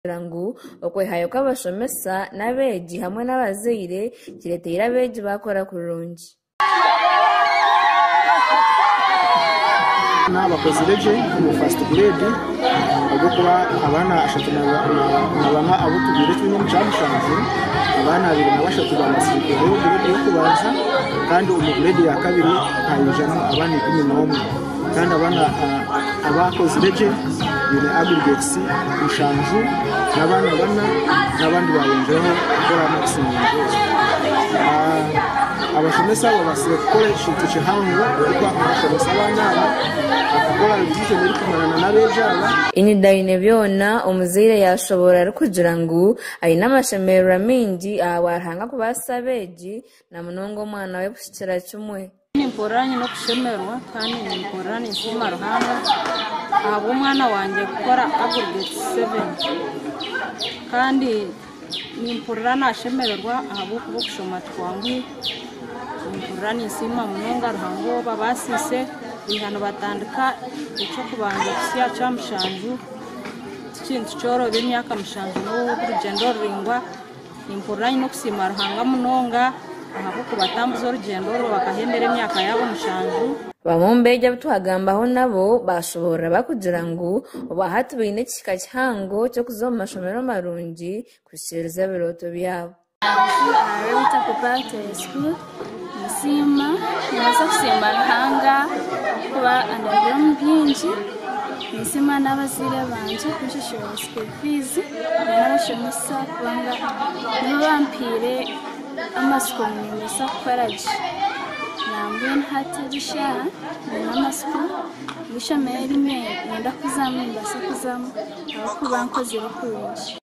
ngo okwehayo kw'abashomesa n'abeegi hamwe n'abazaire kireteire abeegi bakora kurungi. N'abakozire gye mu first grade habwokuba abaana 3 n'abana abo tubire twine mu kyamushanju abaana 2 na 3 bamasirikire grade y'okubanza kandi omu grade ya kabiri hayijamo abaana 11 kandi abaana abakozire gye bine aggregates mushanju n'abaana 4 n'abandi bayongereho gukora maximum abashomesa babasire gukora ekintu kihango kuko abashomesa abaana bakakora ibyo biri kumarana n'abeejaba Inidaine byona omuzaire yashobora ari kugira ngu ayina amashemerera mingi awarhanga kubasa abeegi na munonga omwana we kushikira kimwe. Nimporanye no kushemerwa kandi nimporanye nsima ruhanga abo umwana wanjye gukora aggregate 7 kandi nimporana ashemererwa abo kushoma twangwi nimporanye nsima munonga ruhango babasise ihano batandika icyo kubanza kusya cyamushanju ikintu cyoro b'imyaka mushanju no urugendo ringwa nimporanye no kusima ruhanga munonga abo kubatambuza urugendo bakahendera imyaka yabo mushanju bamombeja bituhagambaho nabo bashobora bakugira ngo bahati bine kika kihango cyo kuzoma mashomero marungi kushiriza biroto byabo. Arabita kupata school Nsima nasa kusimba ruhanga kuba underground byinshi Nsima n'abazire banje kushishora school fees n'abashomesa kubanga nibo bampire amasiko mwesa kwaraje nambwe hatarisha n'amasiko bishameri me nda kuzamu mbasa kuzamu abakubankoze rukunji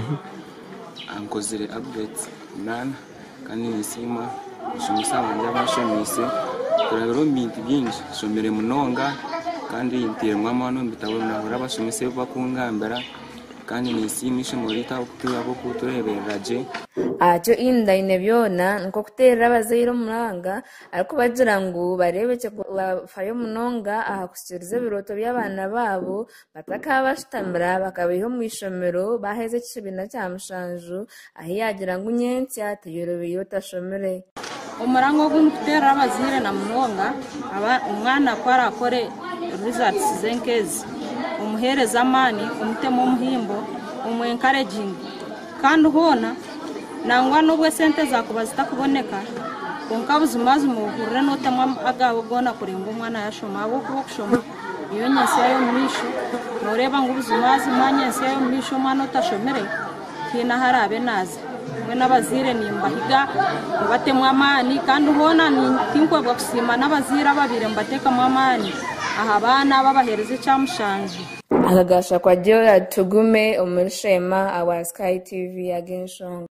ankozire updates nana kandi Nsima shomesa banje bashomise kurabiro mbintu byinshi shomere munonga kandi intire mwamano mbitabo nahora bashomise bakungambera kandi Nsima muri tawo abo kutureberaje Acho Inidaine byona nko kuterera abazaire omuranga ariko bagira ngo barebe cyo bafayo munonga aha kushiriza biroto by'abana babo batakabashitamira bakabiho mu ishomero baheze kibina cya mushanju ahi yagira ngo nyensi ateyerobeyo tashomere umurango gutera abazire na munonga umwana kwara akore results zenkezi umuhereza amani umutemo umuhimbo encouraging kandi hona nangwa nubwo sente zakuba zitakuboneka konka buzimazi mu buhurira notamwa agabo gona kurenga umwana yashoma abo kushoma iyo nyese yayo mwisho noreba ngo buzimazi manyese yayo mwisho mwana utashomere kina harabe nazi we n'abazire nimbahiga batemwa amani kandi hona ni tinkwe bwa kusima n'abazire babire mbateka mu amani aha bana babahereze cyamushanje akagasha kwa Joya Tugume umurishema awa Sky TV again shong